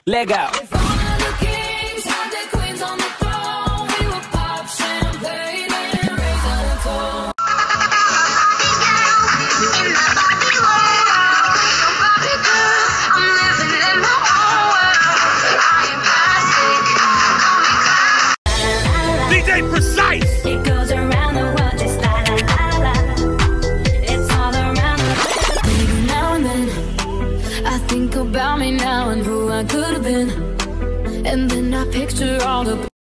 Let go. DJ Precise! It goes around the world just la la la la. It's all around the maybe now and then I think about me now and who I could have been. And then I picture all the